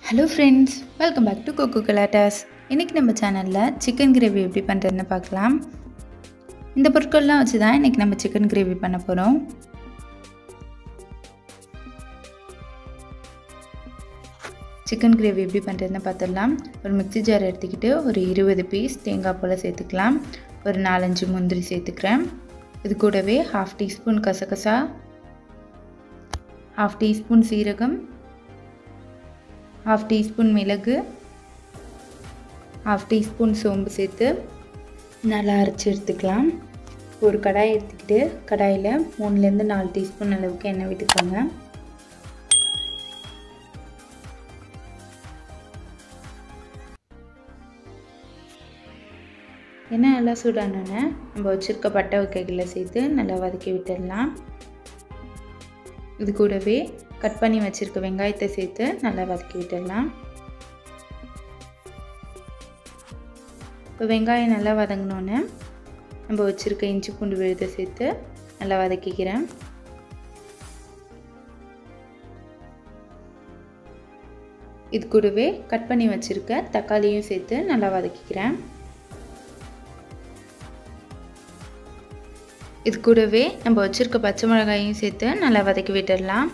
Hello friends, welcome back to Coco Colatas. இன்னைக்கு நம்ம சேனல்ல chicken gravy எப்படி பண்றதுன்னு பார்க்கலாம். இந்த பொருட்கள்லாம் வச்சு தான் இன்னைக்கு நம்ம chicken gravy பண்ண போறோம். chicken gravy எப்படி பண்றதுன்னு பார்த்தறலாம். ஒரு மிக்ஸி ஜார் எடுத்துக்கிட்டு ஒரு 20 பீஸ் தேங்காய் பழ சேர்த்துக்கலாம். ஒரு 4-5 முந்திரி சேர்த்துக்கிறேன். இது கூடவே 1/2 டீஸ்பூன் கசகசா, 1/2 டீஸ்பூன் சீரகம், 1/2 டீஸ்பூன் மிளகு, 1/2 டீஸ்பூன் சோம்பு சேர்த்து நல்லா அரைச்சி எடுத்துக்கலாம். ஒரு கடாய் எடுத்துக்கிட்டு கடாயில் 3லேருந்து 4 டீஸ்பூன் அளவுக்கு எண்ணெய் விட்டுக்கோங்க. எண்ணெய் நல்லா சூடானோன்னே நம்ம வச்சுருக்க பட்டை வகைகளை சேர்த்து நல்லா வதக்கி விட்டுடலாம். இது கூடவே கட் பண்ணி வச்சுருக்க வெங்காயத்தை சேர்த்து நல்லா வதக்கி விட்டுடலாம். இப்போ வெங்காயம் நல்லா வதங்கினோன்னே நம்ம வச்சுருக்க இஞ்சி பூண்டு விழுதை சேர்த்து நல்லா வதக்கிக்கிறேன். இது கூடவே கட் பண்ணி வச்சுருக்க தக்காளியும் சேர்த்து நல்லா வதக்கிக்கிறேன். இது கூடவே நம்ம வச்சுருக்க பச்சை மிளகாயும் சேர்த்து நல்லா வதக்கி விட்டுடலாம்.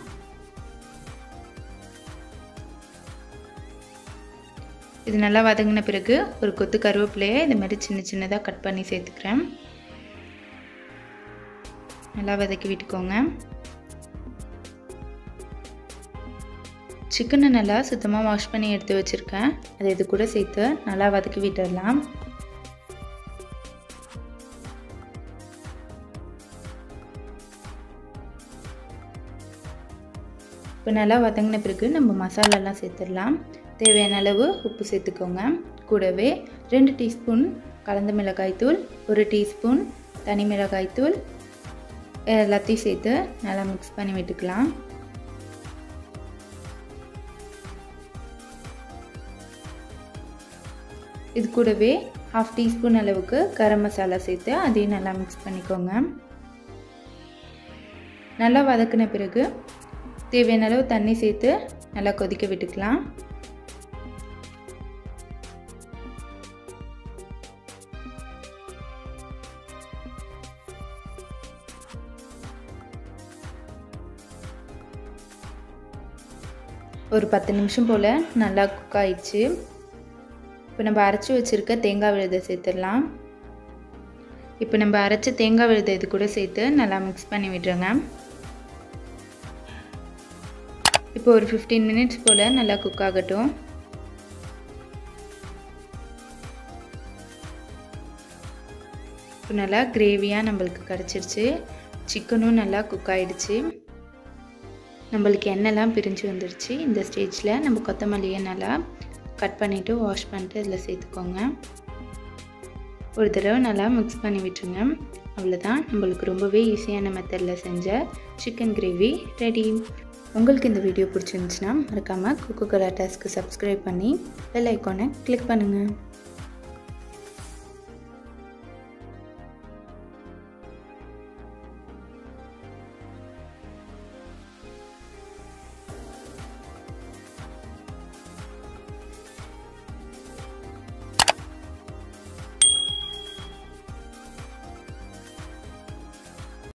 இது நல்லா வதங்கின பிறகு ஒரு கொத்து கருவேப்பிலையை இது மாதிரி சின்ன சின்னதாக கட் பண்ணி சேர்த்துக்கிறேன். நல்லா வதக்கி விட்டுக்கோங்க. சிக்கனை நல்லா சுத்தமாக வாஷ் பண்ணி எடுத்து வச்சுருக்கேன். அதை இது கூட சேர்த்து நல்லா வதக்கி விட்டுடலாம். இப்போ நல்லா வதங்கின பிறகு நம்ம மசாலாலாம் சேர்த்துடலாம். தேவையான அளவு உப்பு சேர்த்துக்கோங்க. கூடவே 2 டீஸ்பூன் கலந்த மிளகாய்த்தூள், 1 டீஸ்பூன் தனி மிளகாய்த்தூள் எல்லாத்தையும் சேர்த்து நல்லா மிக்ஸ் பண்ணி விட்டுக்கலாம். இது கூடவே 1/2 டீஸ்பூன் அளவுக்கு கரம் மசாலா சேர்த்து அதையும் நல்லா மிக்ஸ் பண்ணிக்கோங்க. நல்லா வதக்கின பிறகு தேவையான அளவு தண்ணி சேர்த்து நல்லா கொதிக்க விட்டுக்கலாம். ஒரு 10 நிமிஷம் போல் நல்லா குக் ஆயிடுச்சு. இப்போ நம்ம அரைச்சி வச்சுருக்க தேங்காய் விழுதை சேர்த்துடலாம். இப்போ நம்ம அரைச்ச தேங்காய் விழுதை இது கூட சேர்த்து நல்லா மிக்ஸ் பண்ணி விடுறோங்க. இப்போ ஒரு 15 மினிட்ஸ் போல் நல்லா குக் ஆகட்டும். இப்போ நல்லா கிரேவியாக நம்மளுக்கு கிடச்சிருச்சு. சிக்கனும் நல்லா குக் ஆகிடுச்சு. நம்மளுக்கு எண்ணெய்லாம் பிரிஞ்சு வந்துடுச்சு. இந்த ஸ்டேஜில் நம்ம கொத்தமல்லியை நல்லா கட் பண்ணிவிட்டு வாஷ் பண்ணிட்டு இதில் சேர்த்துக்கோங்க. ஒரு தடவை நல்லா மிக்ஸ் பண்ணி விட்டுருங்க. அவ்வளோதான், நம்மளுக்கு ரொம்பவே ஈஸியான மெத்தடில் செஞ்ச சிக்கன் கிரேவி ரெடி. உங்களுக்கு இந்த வீடியோ பிடிச்சிருந்துச்சுன்னா மறக்காமல் கோகோ கொலாட்டாஸ்க்கு சப்ஸ்கிரைப் பண்ணி பெல் ஐக்கானை கிளிக் பண்ணுங்கள்.